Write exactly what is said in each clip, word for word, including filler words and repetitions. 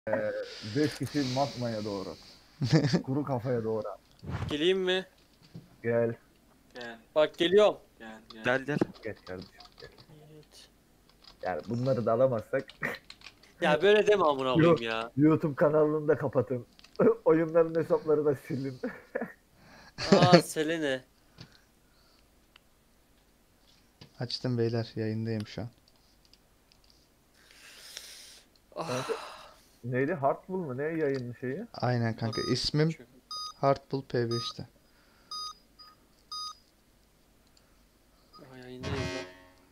Ee, beş kişi matmaya doğru. Kuru kafaya doğru. Geleyim mi? Gel. Gel. Bak geliyorum. Gel gel. Gel gel. Geç kardeşim. Gel. Evet. Yani bunları da alamazsak Ya böyle deme amına koyayım ya. YouTube kanalını da kapatın. Oyunların hesapları da silin. Aa Selene. Açtım beyler, yayındayım şu an. Ah, Neydi? Heartful mu? Ne yayın şeyi? Aynen kanka, ismim Heartful P beş'te. Aa, yayındayız lan.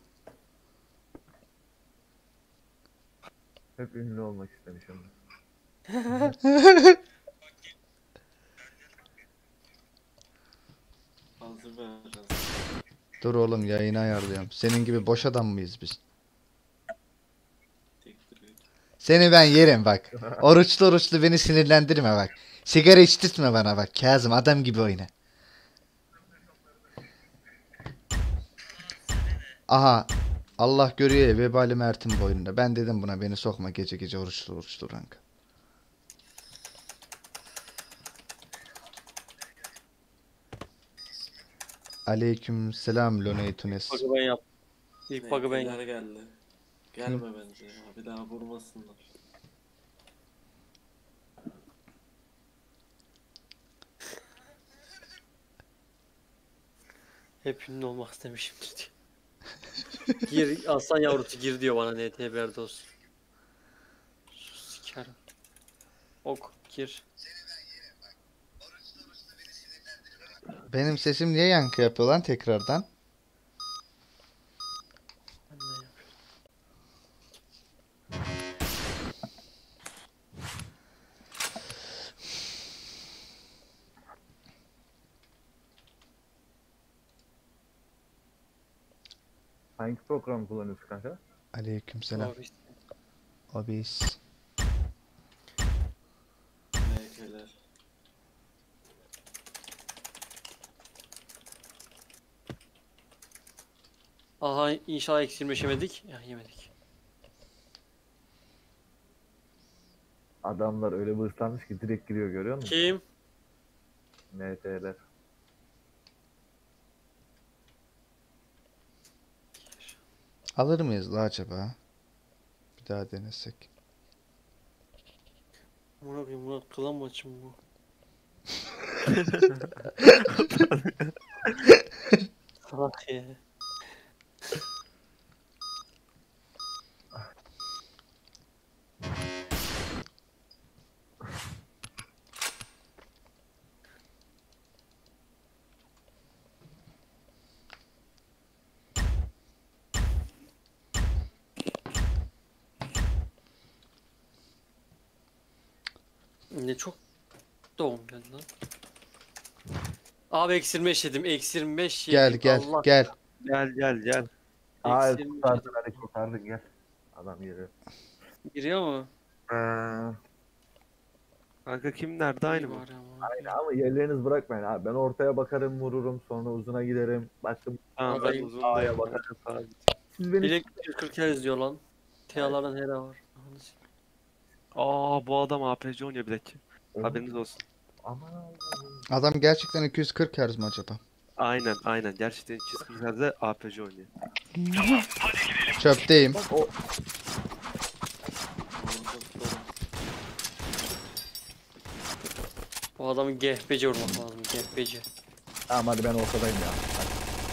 Hep ünlü olmak istemişim. Hazır vereceğiz. Dur oğlum, yayını ayarlıyorum. Senin gibi boş adam mıyız biz? Tektir et. Seni ben yerim bak. Oruçlu oruçlu beni sinirlendirme bak. Sigara içtirtme bana bak. Kazım, adam gibi oyna. Aha. Allah görüyor ya, vebali Mert'in boynunda. Ben dedim buna, beni sokma gece gece oruçlu oruçlu kanka. Aleyküm selam Loney Tunes. Bug'ı ben yap. İlk bug'ı ben yap. Neyteler geldi. Gelme bence ya. Bir daha vurmasınlar. Hep ünlü olmak istemişimdir diyor. Gir aslan yavrusu gir diyor bana N T B olsun. Sus sikerim. Ok gir. Benim sesim niye yankı yapıyor lan tekrardan? Ben de yapıyorum. Hangi program kullanıyorsun kanka? Aleyküm selam. Abi, Obis. Neyteler. aha inşallah eksi yirmi beş yemedik. Ya yemedik. Adamlar öyle bir ıslanmış ki direkt giriyor, görüyor musun? Kim? N T'ler. Alır mıyız la acaba? Bir daha denesek. Amına koyayım buna kılan maçım bu. Salak ya. Ne çok doğum geldi lan. Abi eksi yirmi beş yedim. Eksi yirmi beş yedim. Gel gel Allah gel. Gel gel gel. Aa Eksi yirmi beş kurtardın, hadi kurtardın, gel. Adam giriyor. giriyor mu? Ee, Kanka kim nerede aynı İyi mı? bari ama. aynen ama yerleriniz bırakmayın abi. Ben ortaya bakarım, vururum, sonra uzuna giderim. Baktım Tamam ben Adayım. uzundayım. A'ya bakarım. Abi. Siz beni Bilek yüz kırk kez diyor lan. Tiyaların hera var. Ananı sikeyim. Aa bu adam A P C oynuyor bir dakika. Oğlum, Haberiniz olsun. Aman Adam gerçekten iki yüz kırk Hz mi acaba? Aynen aynen. Gerçekten iki yüz kırk Hz'de A P C oynuyor. Çöpteyim. bak o Bu adamı gehbeci vurmak lazım. Gehbeci. tamam, hadi ben ortadayım ya. Hadi.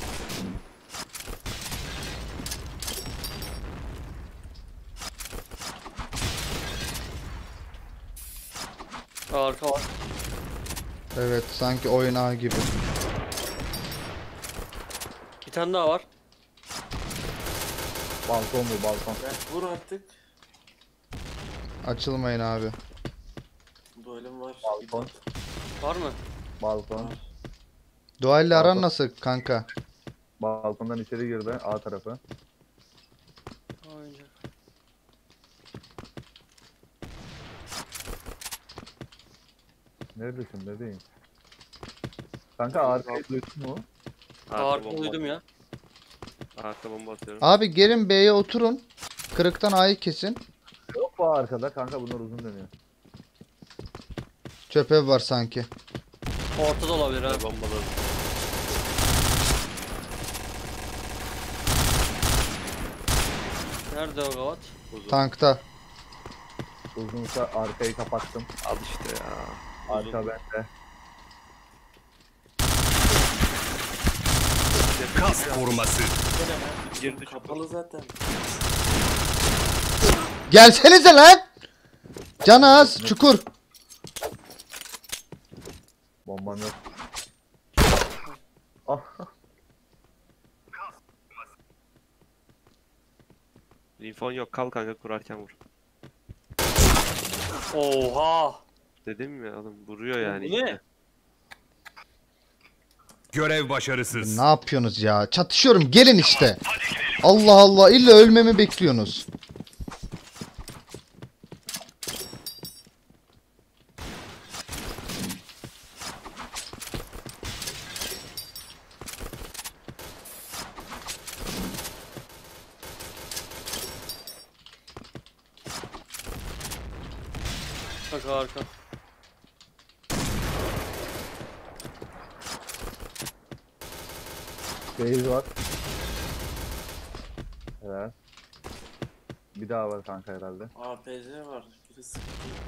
Arka var. Evet, sanki oyun ağı gibi. Bir tane daha var. Balkon bu, balkon. Gel vur artık. Açılmayın abi. Duelim var. Balkon. Var mı? Balkon. Dualle aran Balkon. nasıl kanka? Balkondan içeri girdi, A tarafı. Oyuncak. Neredesin bebeğim? Kanka arkayı duydun mu? Arka bomba duydum ya. Arka bomba atıyorum. Abi gelin B'ye oturun. Kırıktan A'yı kesin. Yok Kafa arkada kanka, bunlar uzun dönüyor. Çöp ev var sanki. Ortada olabilir ha. Bombaları. Nerede o gavat? Uzun. Tankta. Uzunsa arkayı kapattım. Al işte ya. Arka bende. Kas koruması. Girdi Kapalı zaten. Gelsenize lan. Can az. Çukur. Bombam yok. Ah. Infon yok, kal kanka, kurarken vur. Oha! Dedim ya oğlum, vuruyor yani. Bu ne? işte. Görev başarısız. Ne yapıyorsunuz ya? Çatışıyorum. Gelin işte. Allah Allah. İlla ölmemi bekliyorsunuz. Bak arka. Beyz var. Evet. Bir daha var kanka herhalde. A P C var. Biri sıkıntı.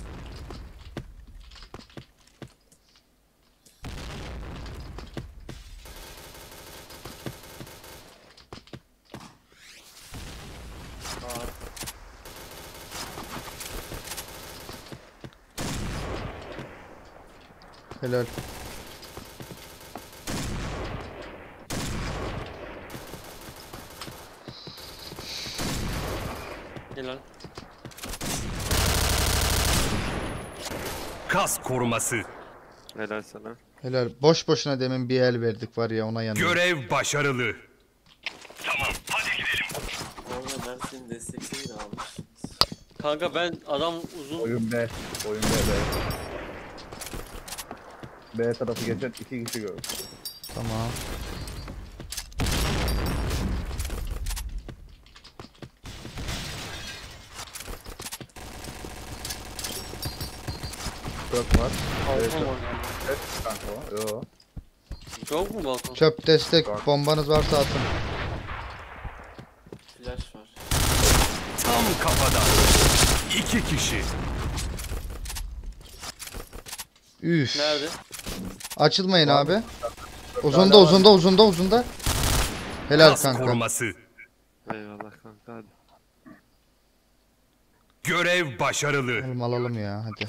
Aa, Helal. Helal. Kas koruması. Helal sana. Helal. Boş boşuna demin bir el verdik var ya, ona yanıyor. Görev başarılı. orada Mersin'in desteklerini de almışsınız. Kanka ben adam uzun Oyun B. Oyun B, B. B tarafı geçen iki kişi gördüm. Tamam. Dört var. Evet, balkon var. evet kanka o. Yo. Yok mu balkon? Çöp destek. Bombanız varsa atın. Flash var. Tam kafadan. İki kişi. Üf. Nerede? Açılmayın Var. abi. Uzunda uzunda uzunda uzunda. Helal Kas kanka. koruması. Eyvallah kanka, hadi. Görev başarılı. Oğlum alalım ya hadi.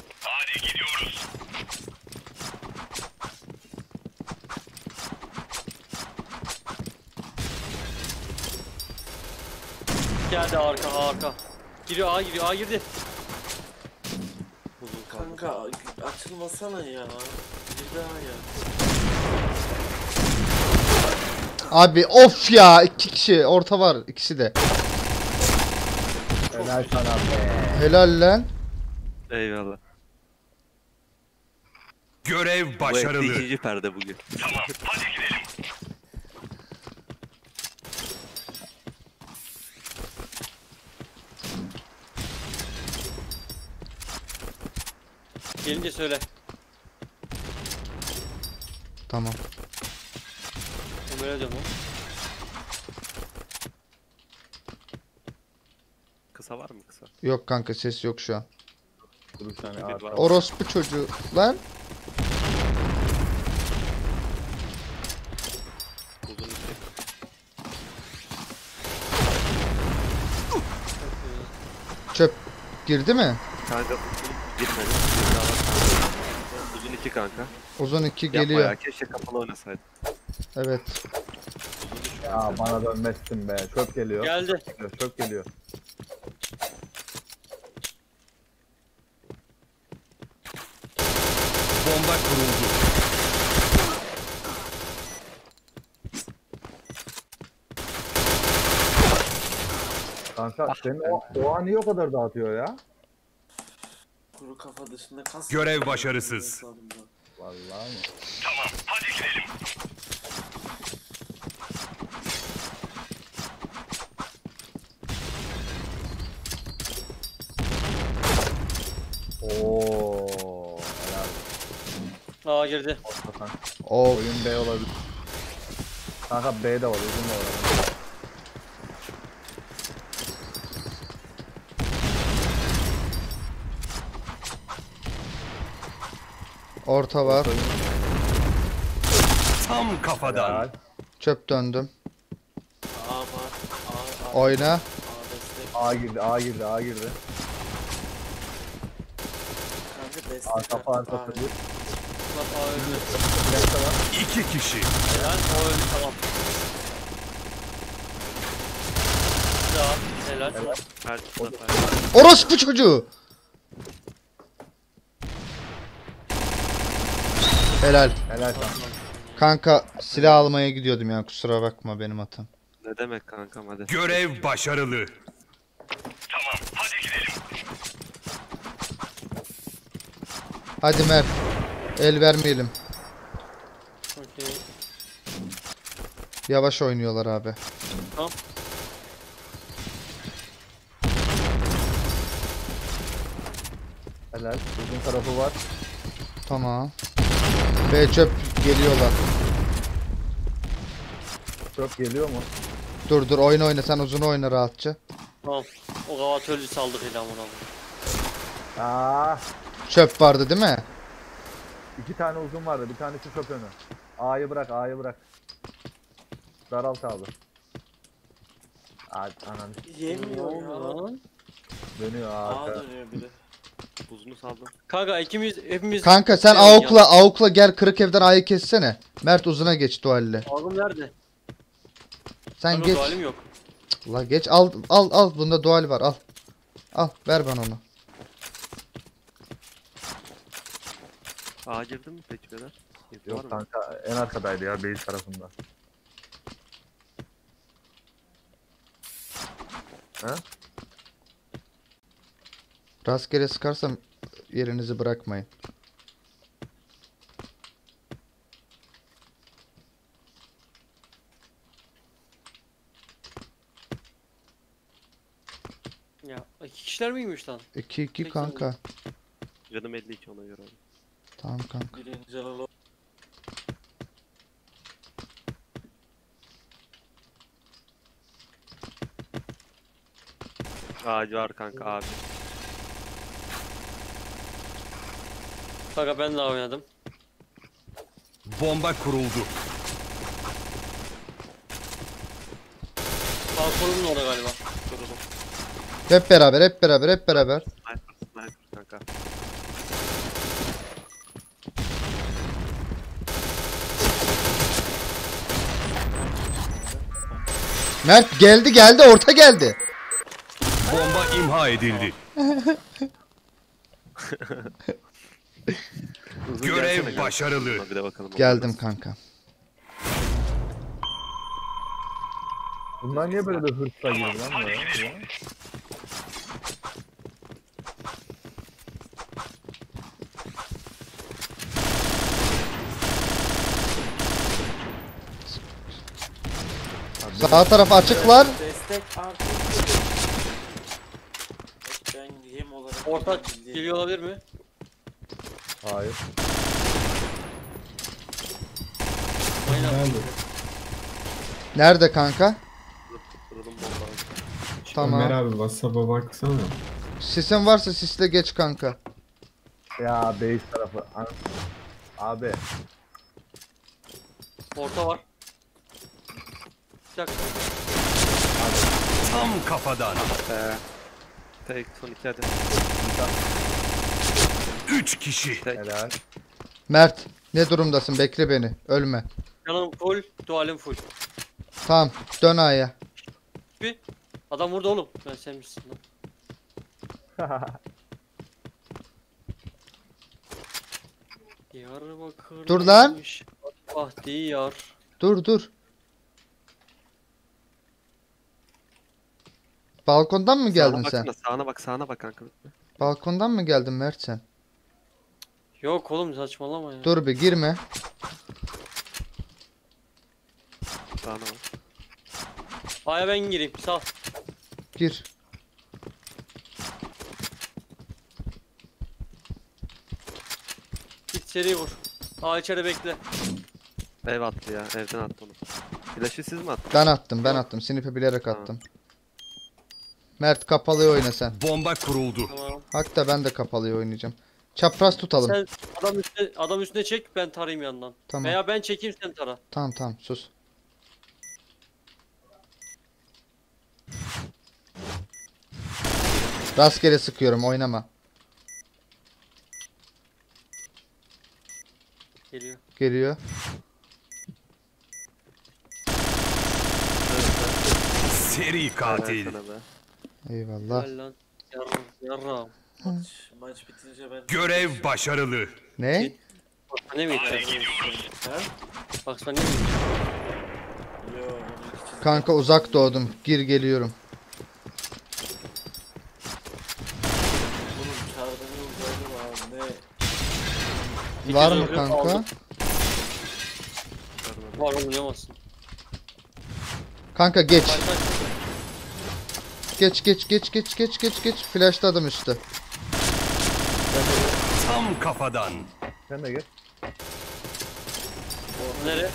Geldi arka arka. Giriyor A giriyor A girdi. Uzun kaldı. Kanka açılmasana ya. Bir daha ya. Abi of ya, iki kişi orta var, ikisi de. Helal sana be. Helal lan. Eyvallah. Görev Bu ekli başarılı. ikinci perde bugün. Gelince söyle. Tamam. Ömer'e diyorum. Kısa var mı kısa? Yok kanka, ses yok şu an. Dur bir saniye Bir arka. var. Orospu çocuğu lan. Uzun iki. Çöp girdi mi? Kanka uzun girmedi. Bir daha var kanka. Uzun iki kanka. Uzun iki Yapma geliyor. ya, keşke kapalı oynasaydın. Evet. Uzun üç Ya kanka. bana dönmezsin be. Çöp geliyor. Geldi. Çöp geliyor. Bomba kuruldu. Kanka senin o, o an niye o kadar dağıtıyor ya? Kuru kafa dışında kas. Görev başarısız. Vallahi mi? Oo. Helal. Aa girdi. Orta kanka. Of. Oyun B olabilir. Kanka B de var, uzun da var. Orta var. Tam kafadan. Helal. Çöp döndüm. A var. A, A, Oyna. A destek. A girdi, A girdi, A girdi. Kanka destek. A kapı at, arkası A. bir. Bak aa öldü. Flash de var. İki kişi. Helal. O öldü tamam. Daha. Helal. Helal. Her O da- sefer. Orospu çocuğu. Helal. Helal kanka. Kanka silah almaya gidiyordum ya, kusura bakma, benim hatam. Ne demek kankam hadi. Görev başarılı. Hadi Mert. El vermeyelim. Okey. Yavaş oynuyorlar abi. Tamam. Helal. Uzun tarafı var. Tamam. B çöp geliyorlar. Çok geliyor mu? Dur dur, oyna oyna, sen uzun oyna rahatça. Tamam. O gavatörlü saldık ilan bunu. Aa, Çöp vardı değil mi? iki tane uzun vardı. Bir tanesi çöp önü. A'yı bırak, A'yı bırak. Daralt abi. Aa, anam Yemiyor ya. Lan. dönüyor A arka. dönüyor bir de. Buzunu saldım. Kanka ikimiz hepimiz... Kanka sen şey avukla avukla gel, kırık evden A'yı kessene. Mert uzuna geç dualle. Ağzım nerede? Sen Kanka geç. dualim yok. La geç, al al al, bunda dual var, al. Al ver bana onu. A girdin mi peki beyler? Girdi var Yok mı? kanka, en arkadaydı ya, base tarafında. Ha? Rastgele sıkarsam yerinizi bırakmayın. Ya iki kişiler miymiş lan? iki iki Peki, kanka. Canım elli iki ona göre oldu. Tamam kanka. Birinci alalım. Ağacı var kanka abi. Kanka ben de oynadım. Bomba kuruldu. Balkonun orada galiba. Kurulum. Hep beraber, hep beraber, hep beraber. Sniper, sniper kanka. Mert geldi geldi, orta geldi. Bomba imha edildi. Uzun Görev gelsene kanka. başarılı. Buna bir de bakalım. Geldim kanka. Bunlar niye böyle bir hırsla girdi lan buraya? Ya? Sağ taraf açıklar. Destek artı. Ben yem olarak. Orta bildiğim- geliyor olabilir mi? Hayır. Aynen. Nerede kanka? Kurulum bomba. Tamam. Ömer abi WhatsApp'a baksana. Sisin varsa sisle geç kanka. Ya base tarafı. An- Abi. Orta var. Bir dakika. Tam kafadan. Ee, tek son iki hadi. Üç kişi. Helal. Mert ne durumdasın, bekle beni, ölme. Canım full, dualim full. Tamam, dön A'ya. Bir. Adam vurdu oğlum. Ben sevmişsin lan. Diyarbakır. Dur lan. Bahtiyar. Dur dur. Balkondan mı geldin Sağına sen? baksana, sağına bak, sağına bak kanka. Balkondan mı geldin Mert sen? Yok oğlum saçmalama ya. Dur bir girme. Sağına bak. Aya ben gireyim sağ ol. Gir. Seri vur. Aa içeri bekle. Ev attı ya. Evden attı onu. Flash'ı siz mi attınız? Ben attım ben attım. Snipe bilerek Tamam. attım. Mert kapalıyı oyna sen. Bomba kuruldu. Tamam. Hatta ben de kapalıyı oynayacağım. Çapraz tutalım. Sen adam üstüne, adam üstüne çek ben tarayayım yandan. Tamam. Veya ben çekeyim sen tara. Tamam tamam sus. Rastgele sıkıyorum oynama. Geliyor. Geliyor. Seri katil. Helal sana be. Eyvallah. Gel lan. Yarram. Yarram. Maç, maç bitince ben... Görev başarılı. Ne? Bak ne mi gideceğim? Ha? Bak sen ne mi gideceğim? Yo, onun için... Kanka uzak doğdum. Gir geliyorum. Bunun çağırdığını uzaylı var ne? Var mı Gidiyoruz, kanka? aldım. Var oğlum yamazsın. Kanka geç. Kaç kaç. Geç geç geç geç geç geç geç. Flash'ta adam üstte. Tam kafadan. Sen de gel. Nereye?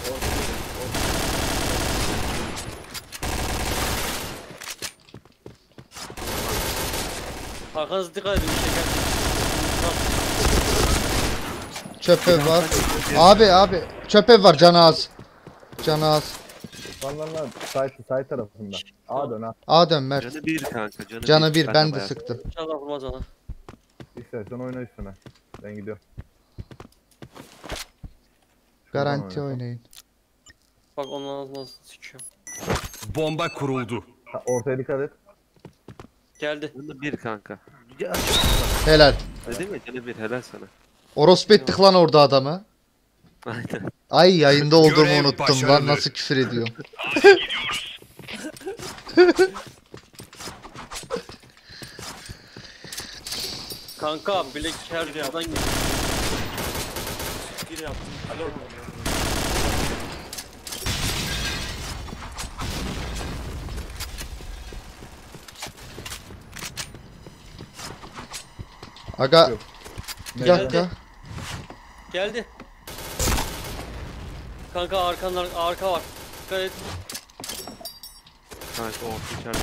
Arkanıza dikkat edin. Bir şey geldi. Çöp ev var. Abi abi. Çöp ev var canı az. Canı az. Lan lan lan. Side, side tarafında. A dön ha. A dön Mert. Canı bir kanka. Canı, Canı bir ben de bayağı- sıktım. İnşallah vurmaz ona. İstersen oyna üstüne. Ben gidiyorum. Garanti oynayalım. oynayın. Bak onun nasıl sıkıyorum. Bomba kuruldu. Ha, ortaya dikkat et. Geldi. Canı bir kanka. Ya, Helal. dedim ya canı bir. Helal sana. Orospu ettik lan orada adamı. Aynen. Ay yayında olduğumu Görev unuttum lan başarılı. nasıl küfür ediyorum. Kanka bilek her yerden geliyor. Bir yaptım. Alo mu? Aga Yok. bir Nerede? dakika. Geldi. Kanka arkanlar arka var. Dikkat et. Kanka orta içeride.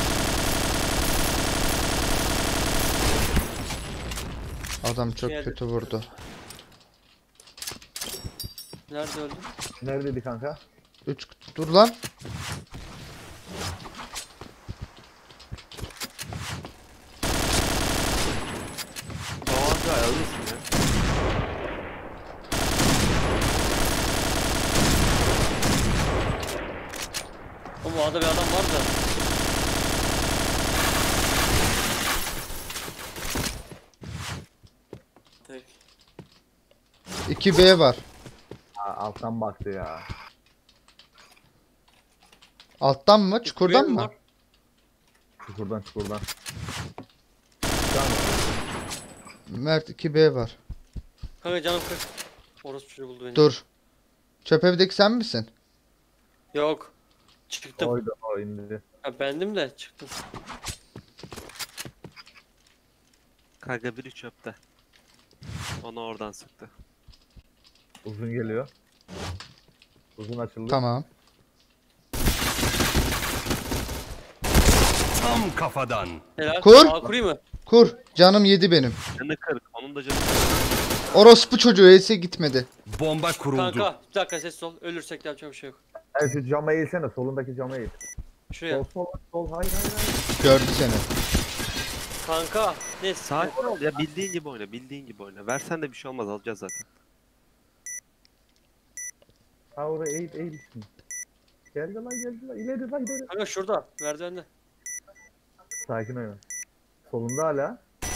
Adam çok Geldi. kötü vurdu. Nerede öldü? Neredeydi kanka? Üç dur lan. Doğanca ayarlısın ya. Oğlum o arada bir adam var da. Tek. iki B var. Ha, alttan baktı ya. Alttan mı? Çukurdan Benim mı? var. Çukurdan çukurdan. Mert iki B var. Kanka canım kırk. Orası çocuğu buldu beni. Dur. Çöp evdeki sen misin? Yok. Çıktım. Oydu o indi. Ha, bendim de çıktım. Kanka biri çöpte. Onu oradan sıktı. Uzun geliyor. Uzun açıldı. Tamam. Tam kafadan. Helal. Kur. Aa, kurayım mı? Kur. Canım yedi benim. Canı kırık. Onun da canı Orospu çocuğu E'si gitmedi. Bomba kuruldu. Kanka bir dakika sessiz ol. Ölürsek de yapacak bir şey yok. Evet şu cama eğilsene. Solundaki cama eğil. Şuraya. Sol sol sol. Hayır hayır hayır. Gördü seni. Kanka. Ne? Sakin ol ya, bildiğin gibi oyna, bildiğin gibi oyna. Versen de bir şey olmaz, alacağız zaten. Ha oraya eğil eğil şimdi. Geldi lan geldi lan. İleri lan ileri. Kanka şurada. Merdivende. Sakin oyna. Solunda hala.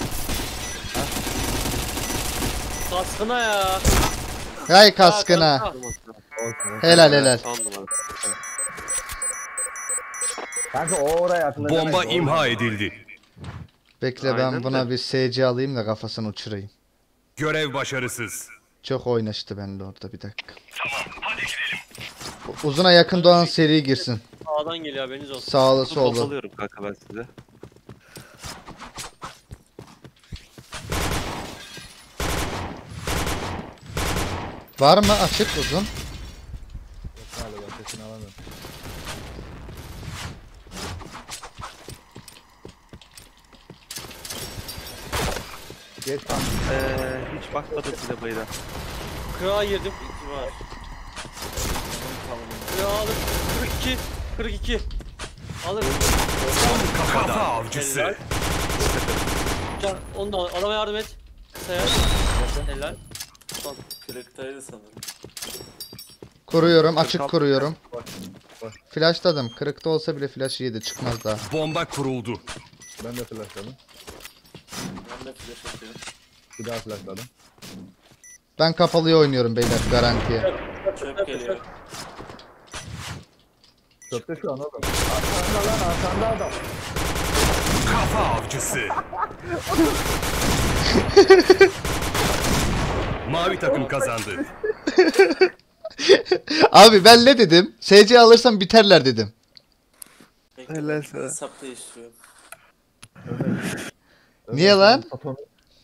Kaskına ya. Hay kaskına. Ya kanka. Olsun. Helal helal. On numara. Kanka o oraya akıl edemez. Bomba O- imha edildi. Bekle ben Aynen buna de. bir S C alayım da kafasını uçurayım. Görev başarısız. Çok oynaştı benimle orada bir dakika. U- Uzuna yakın doğan seri girsin. Sağdan geliyor haberiniz olsun. Sağlı sollu. Pompalıyorum kanka ben size. Var mı açık uzun? Yok galiba sesini alamıyorum. Geç tam. Ee, hiç bakmadım bile bayıra. Kırağa girdim. İki var. Kırağa aldım. kırk iki. kırk iki. Alırım. Kafa avcısı. Helal. Can, onu da al. Adama yardım et. Sayar. Helal. Son. Kırıktaydı sanırım. Kuruyorum, açık Kırk- kuruyorum. Bak, bak. Flashladım. Kırıkta olsa bile flash yedi çıkmaz daha. Bomba kuruldu. Ben de flashladım. Ben de flash atıyorum. Bir daha flashladım. Ben kapalıya oynuyorum beyler garantiye. Çöp geliyor. Çöpte şu an oğlum. Arkanda lan arkanda adam. Kafa avcısı. Mavi takım kazandı. Abi ben ne dedim? S C alırsam biterler dedim. Bekle, Helal sana. hesap değiştiriyorum. Niye lan? Patron-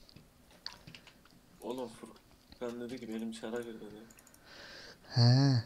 Oğlum Furkan dedi ki benim çara girdi dedi. He.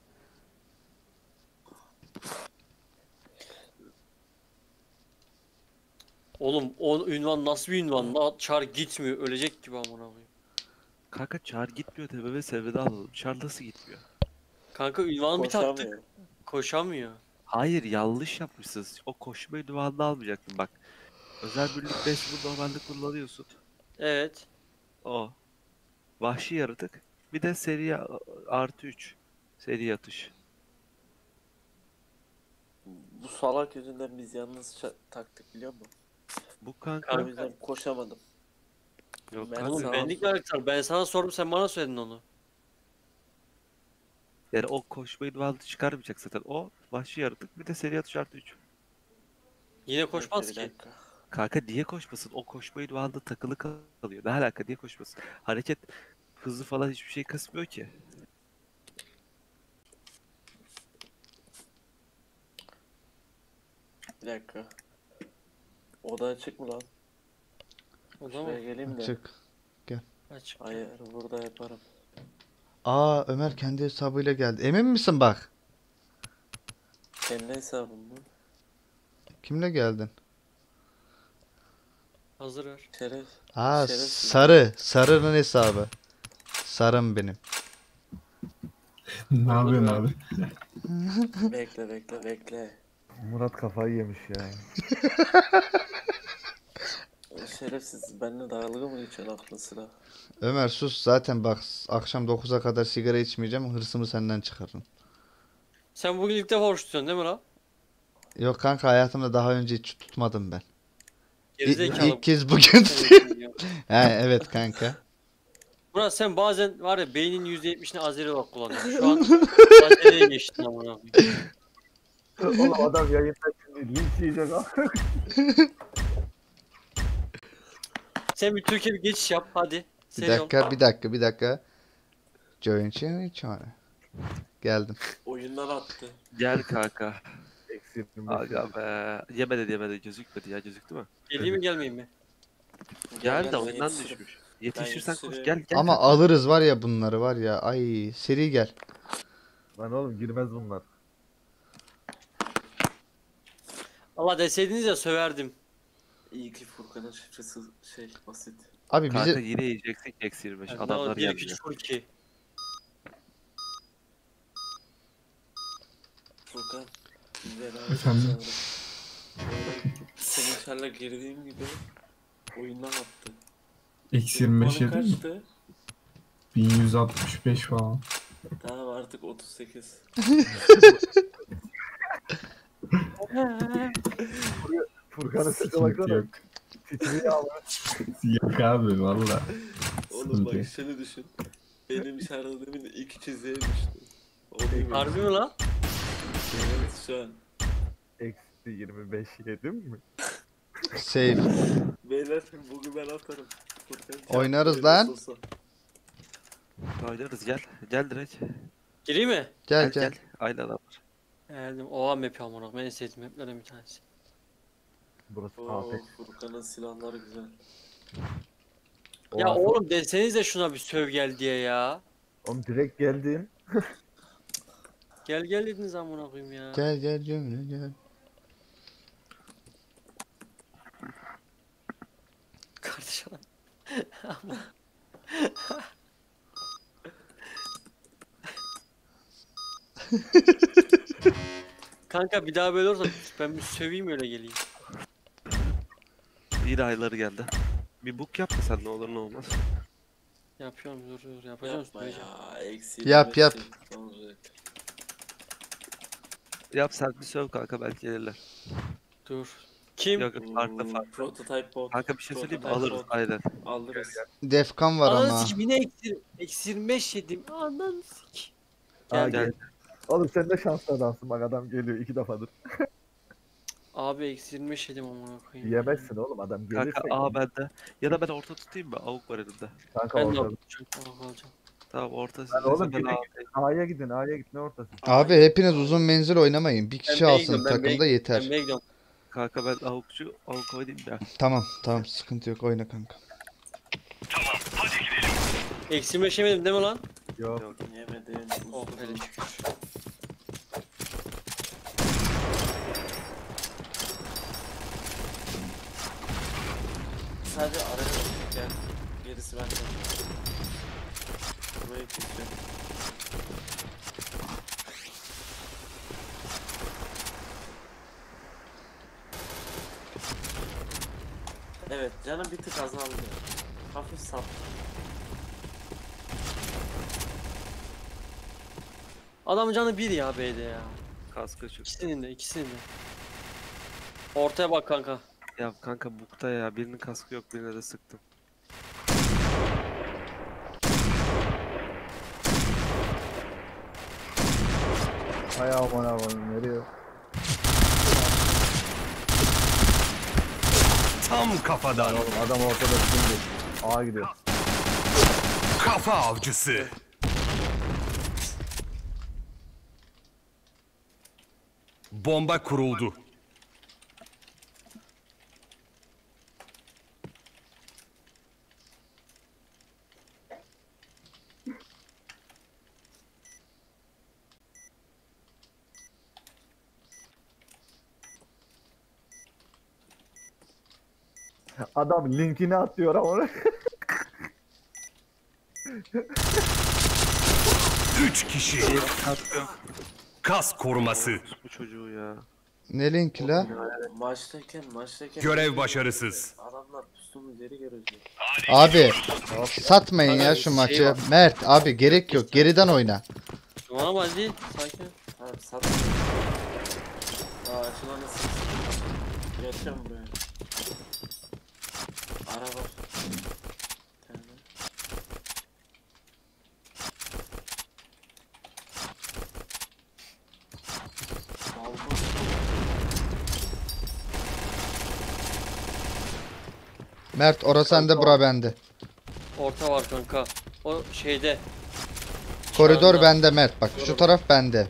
Oğlum o ünvan nasıl bir ünvan lan? Çar gitmiyor. Ölecek gibi amına koyayım. Kanka çağır gitmiyor tabi ve seviyede alalım. Çağır nasıl gitmiyor? Kanka ünvanı bir taktık. Koşamıyor. Koşamıyor. Hayır yanlış yapmışsınız. O koşma ünvanını almayacaktın bak. Özel birlik beş bu normalde kullanıyorsun. Evet. O. Vahşi yaratık. Bir de seri a- artı üç. Seri atış. Bu salak yüzünden biz yalnız ça- taktık biliyor musun? Bu kanka. O yüzden koşamadım. Yok Ben kanka. Oğlum sağ ol. benlik bir karakter. Ben sana sordum sen bana söyledin onu. Yani o koşma ünvanını çıkarmayacak zaten. O vahşi yaratık bir de seri atış artı üç. Yine koşmaz Bekle, bir ki. dakika. Kanka niye koşmasın? O koşma ünvanında takılı kalıyor. Ne alaka niye koşmasın? Hareket hızı falan hiçbir şey kasmıyor ki. Bir dakika. Oda açık mı lan? O da Şuraya mı? geleyim de. Açık. Açık. Hayır burada yaparım. Aa Ömer kendi hesabıyla geldi. Emin misin bak? Kendi hesabım mı? Kimle geldin? Hazır ver. Şeref. Aa Şerefsiz. sarı. Sarının hesabı. Sarım benim. Ne yapıyorsun abi? Bekle bekle bekle. Murat kafayı yemiş ya. Şerefsiz benimle dalga mı geçiyorsun aklın sıra? Ömer sus zaten bak akşam dokuza kadar sigara içmeyeceğim hırsımı senden çıkarırım. Sen bugün ilk defa oruç tutuyorsun değil mi lan? Yok kanka hayatımda daha önce hiç tutmadım ben. İ- Gerizekalı. İlk kez bugün tutuyorum. He evet kanka. Murat sen bazen var ya beynin yüzde yetmişini Azeri olarak kullanıyorsun. Şu an Azeri'ye geçtin amına koyayım. Oğlum adam yayında şimdi linç yiyecek ha. Sen bir Türkiye bir geçiş yap hadi. Bir Seri ol. dakika bir dakika bir dakika. Join join join. Geldim. Oyundan attı. Gel kanka. Eksi yirmi beş. Aga be. Yemedi yemedi gözükmedi ya gözüktü mü? Geleyim mi gelmeyeyim mi? Gel ben de oyundan yetişirim. düşmüş. Yetişirsen koş yetişirim. gel gel. Ama alırız var ya bunları var ya. Ay seri gel. Lan oğlum girmez bunlar. Allah deseydiniz ya söverdim. İyi ki Furkan'ın şifresi şey basit. Abi Kanka bizi yine yiyeceksin eksi yirmi beş. Adamlar bir iki yenmiyor. üç iki. Furkan. Beraber Efendim? sanırım. Böyle senin çarla girdiğim gibi oyundan attı. Eksi yirmi beş Puanı yedin mi? kaçtı? bin yüz altmış beş falan. Tamam artık otuz sekiz. Furkan'ın sese Sıkıntı baksana. yok. Titriyor ama. Yok abi valla. Oğlum Sıkıntı yok. bak şunu düşün. Benim çağırdığımın iki çizgiye düştü. O değil mi? Harbi mi lan? Evet şu an. Eksi yirmi beş yedim mi? save. Beyler bugün ben atarım. Furkan Oynarız çağırdı, lan. olsa. Oynarız gel. Gel direkt. Gireyim mi? Gel gel. Aynı adam var. Geldim. Oha map'i amına koyayım. En sevdiğim maplerden bir tanesi. Burası Oo, afet. Furkan'ın silahları güzel. O Ya afet. oğlum desenize şuna bir söv gel diye ya. Oğlum direkt geldin. Gel gel dediniz amına koyayım ya. Gel gel cümle gel. Kardeş adam. Kanka bir daha böyle olursa ben bir söveyim öyle geleyim. İyi de ayları geldi. Bir book yap da sen ne olur ne olmaz. Yapıyorum dur dur yapacağım Yapma söyleyeceğim. ya. Eksi Yap, yirmi yap. beş olacak. Yap sen bir söv kanka belki gelirler. Dur. Kim? Yok yok farklı Hmm, farklı. Prototype bot. Kanka bir şey söyleyeyim mi? Prototype Alırız bot. aynen. Alırız. Defkan var Ananı ama. sikim yine eksi, eksi yirmi beş yedim. Ananı sik. Aa, Gel gel. gel. Oğlum sen de şanslı adamsın bak adam geliyor iki defadır. Abi eksi yirmi beş yedim amına koyayım. Yemezsin oğlum adam gelirse. Kanka A bende. Ya da ben orta tutayım mı? Avuk var elimde. Kanka Ben de orada. alacağım. alacağım. Tamam orta Lan sizde. oğlum Ben gidin, A. A'ya gidin A'ya git ne ortası? Abi hepiniz uzun menzil oynamayın. Bir kişi Ben B'ye alsın gidiyorum, ben B'ye takımda gidiyorum, yeter. Ben B'ye gidiyorum. Kanka ben avukçu. Avuk oynayayım ya. Tamam tamam sıkıntı yok oyna kanka. Eksi yirmi beş yemedim değil mi lan? Yok. Yok. Yemedim. Oh Uzun. hele şükür. Sadece araya bak, gel. Gerisi bende. Burayı tutacağım. Evet, canım bir tık azaldı. Hafif sap. Adamın canı bir ya B'de ya. Kaskı çok. İkisinin de ikisinin de. Ortaya bak kanka. Ya kanka bukta ya. Birinin kaskı yok birine de sıktım. Hay aman aman nereye? Tam kafadan. Oğlum adam ortada şimdi. A'ya gidiyor. Kafa avcısı. Bomba kuruldu. Adam linkini atıyor ama. Üç kişi. Bir kaskı yok. Kas koruması. Bu çocuğu ya. Ne linki la? Maçtayken, maçtayken... Görev başarısız. Adamlar pustuğunu geri görecek. Abi satmayın ya Kanka, şu şey maçı. var. Mert abi gerek yok. Geriden oyna. Tamam hadi sakin. Ha, sat. Aa, açılan nasıl? Geçeceğim buraya. Araba. Bir tane. Balkon. Mert orası sende bura bende. Orta var kanka. O şeyde. Koridor Çağında. bende Mert bak şu taraf bende.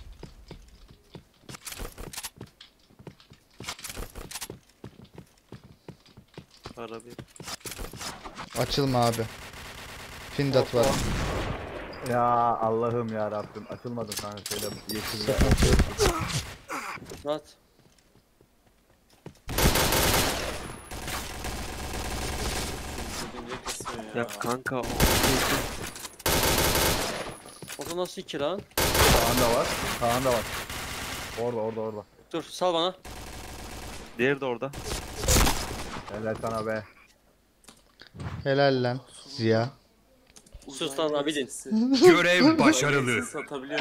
Ara bir. Açılma abi. Findat var. Ya Allah'ım ya Rabbim açılmadı kanka söyle yeşilde. Murat. İstediğince kesiyor ya. Ya kanka o. O da nasıl iki lan? Kaan da var. Kaan da var. Orada orada orada. Dur sal bana. Diğeri de orada. Helal sana be. Helal lan Ziya. Sus lan abidin. Görev başarılı. Satabiliyor.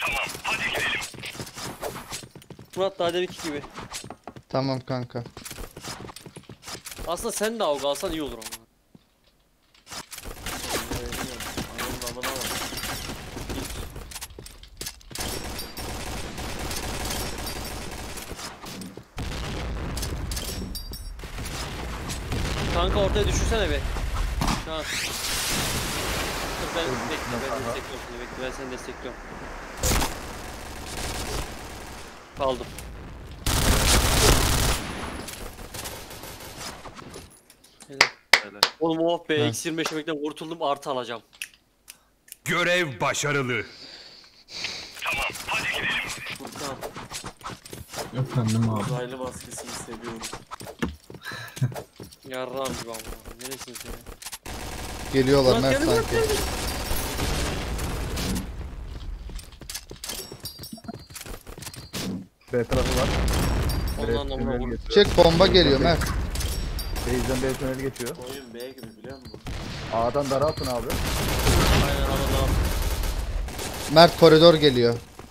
Murat daha deminki gibi. Tamam kanka. Aslında sen de avga alsan iyi olur ama. Ananın amına bak. Kanka ortaya düşürsene be. Şu an. Dur ben bekle ben destekliyorum seni bekle ben seni destekliyorum. Kaldım. Helal. Öyle. Oğlum oh be Ha. eksi yirmi beş yemekten kurtuldum artı alacağım. Görev başarılı. Furkan, Efendim abi. uzaylı maskesini seviyorum. Yarram gibi ama. Neresin sen? Geliyorlar Murat Mert geldi, Murat sanki. geldi. B tarafı var. Ondan Evet, da tünel vurma. geçiyor. Çek bomba geliyor Mert. Base'den B tüneli geçiyor. Oyun B gibi biliyor musun? A'dan daraltın abi. Aynen adam. Mert koridor geliyor.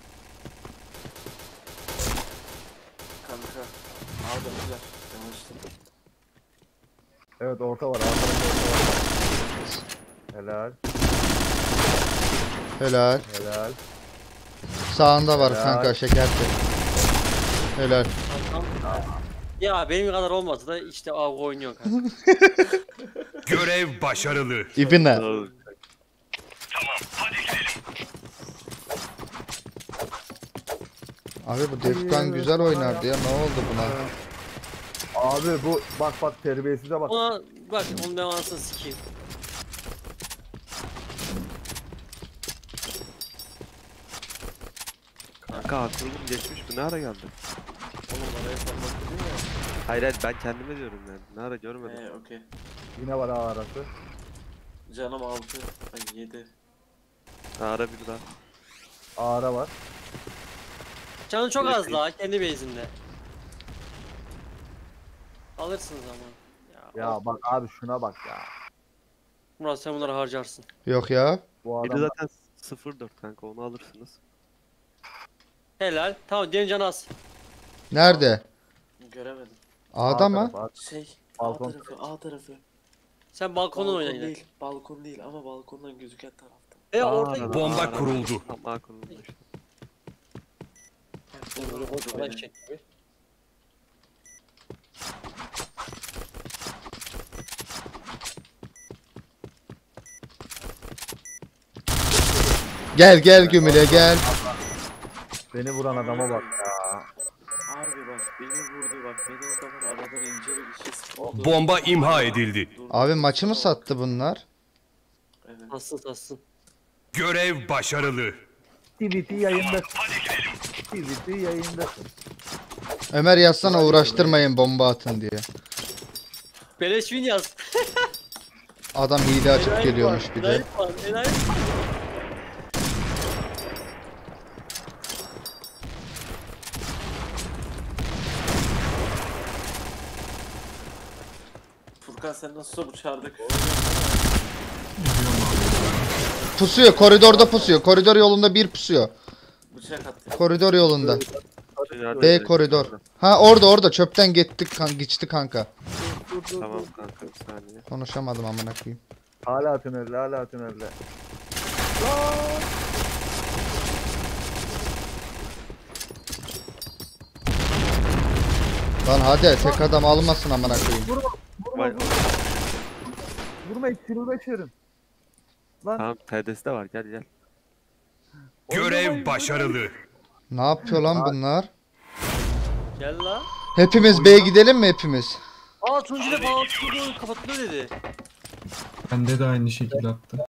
Kanka. Abi güzel. Yavaşladım. Evet orta var. A tarafı orta var. Helal. Helal. Helal. Sağında var Helal. kanka şekerci. Helal. Ya benim kadar olmasa da işte av oynuyor kanka. Görev başarılı. İbine. Abi bu Defkan güzel oynardı ya. Ne oldu buna? Abi bu bak bak terbiyesize bak. Ona bak onun ben anasını sikeyim. Kanka aklım geçmiş bu ne ara geldi? Oğlum oraya sormak dedin ya. Hayır hayır ben kendime diyorum yani. Ne ara görmedim. He okey. Yine var A arası. Canım altı. Ay yedi. Ha, ara bir daha. A ara var. Canı çok az daha kendi base'inde. Alırsınız ama. Ya, Ya bak abi şuna bak ya. Murat sen bunları harcarsın. Yok ya. Bu Biri adam zaten sıfır dört kanka onu alırsınız. Helal. Tamam diğerin canı az. Nerede? Göremedim. A'da mı? tarafı, A- Şey. Balkon. A tarafı. A tarafı. Sen balkondan Balkon oyna yine. değil. Balkon değil ama balkondan gözüken tarafta. E Aa, orta arada, Bomba arada. kuruldu. Tam A kuruldu işte. Böyle ortadan çek gibi. Gel gel Gümüle gel. Beni vuran adama bak ya. Harbi bak beni vurdu bak beni o kadar aradan ince bir şey sıkıldı. Bomba imha edildi. Abi maçı mı sattı bunlar? Evet. Tassın tassın. Görev başarılı. T V T yayında. T V T yayında. Ömer yazsana uğraştırmayın bomba atın diye. Beleş win yaz. Adam hile açıp Enayi geliyormuş var, bir de. enayi var, enayi. Furkan sen nasılsa bu çardık. Pusuyor koridorda pusuyor. Koridor yolunda bir pusuyor. Bıçak attı. Koridor yolunda. Nerede? B koridor. Ha orada orada çöpten gitti kan geçti kanka. Tamam kanka bir saniye. Konuşamadım amına koyayım. Hala tünelde hala tünelde. Lan hadi tek adam almasın amına koyayım. Vay, Vurma ikisini beşerim. Lan tamam T D'si de var gel gel. Görev başarılı. Ne yapıyor lan bunlar? Gel la. Hepimiz B'ye gidelim mi hepimiz? Aa Tuncu da bağlantı kurdu kapattı dedi. Bende de aynı şekilde attı.